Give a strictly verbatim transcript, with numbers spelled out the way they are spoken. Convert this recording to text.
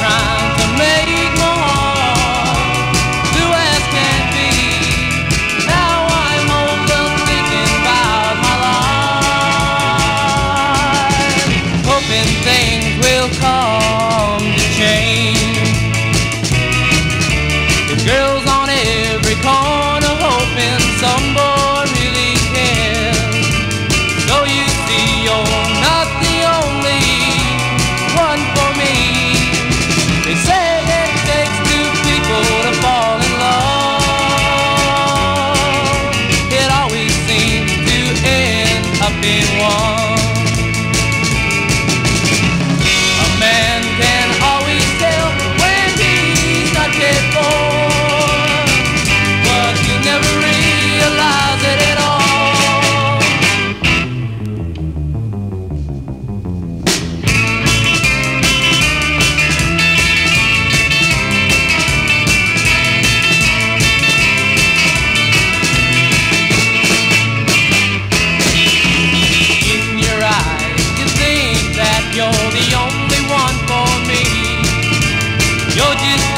trying to make my heart blue as can be. Now I'm over thinking about my life, hoping things will come to change. The girls on every corner hoping some boy really cares. So you see, you're not the only one for me. They say it takes two people to fall in love. It always seems to end up in one. A man can always tell when he's not cared for, but you never realize it at all. You're the only one for me. You're just